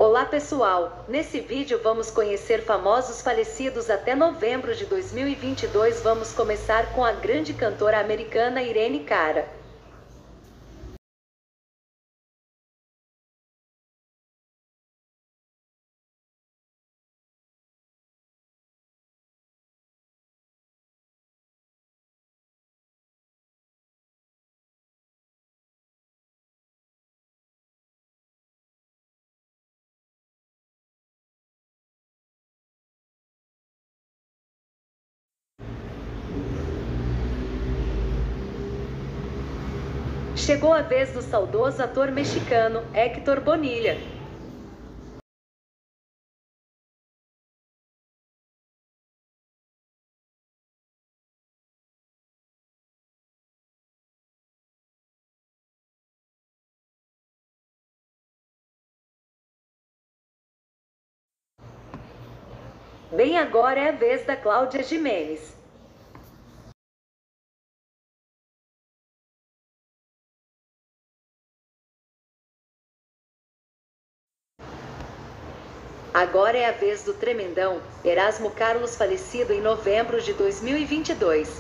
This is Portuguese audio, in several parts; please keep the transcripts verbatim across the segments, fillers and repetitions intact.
Olá pessoal, nesse vídeo vamos conhecer famosos falecidos até novembro de dois mil e vinte e dois. Vamos começar com a grande cantora americana Irene Cara. Chegou a vez do saudoso ator mexicano Héctor Bonilla. Bem, agora é a vez da Cláudia Gimenez. Agora é a vez do tremendão Erasmo Carlos, falecido em novembro de dois mil e vinte e dois.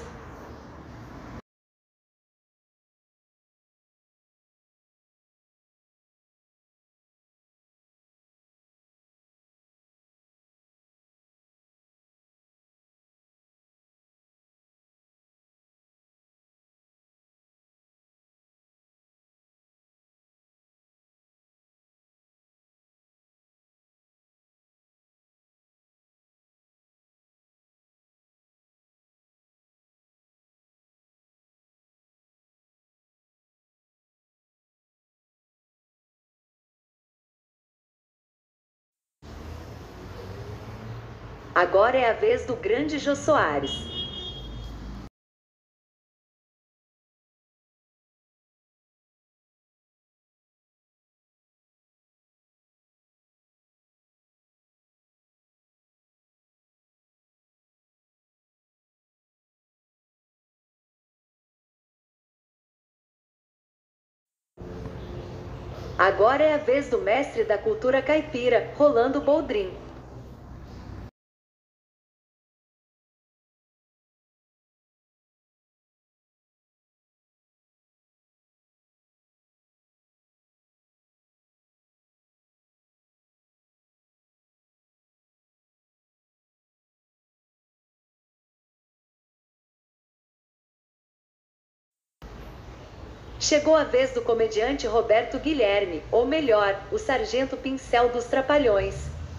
Agora é a vez do grande Jô Soares. Agora é a vez do mestre da cultura caipira, Rolando Boldrin. Chegou a vez do comediante Roberto Guilherme, ou melhor, o Sargento Pincel dos Trapalhões.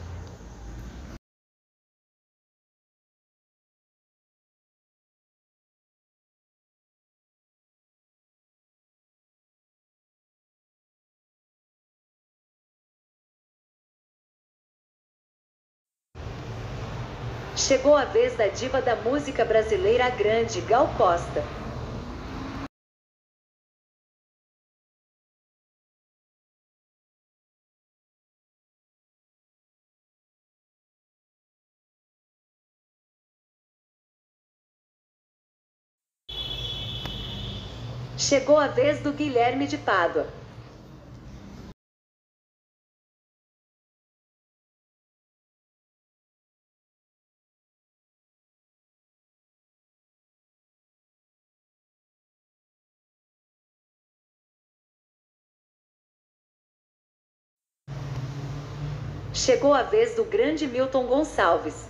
Chegou a vez da diva da música brasileira, a grande Gal Costa. Chegou a vez do Guilherme de Pádua. Chegou a vez do grande Milton Gonçalves.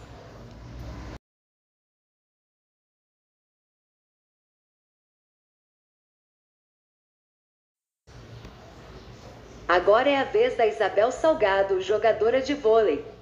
Agora é a vez da Isabel Salgado, jogadora de vôlei.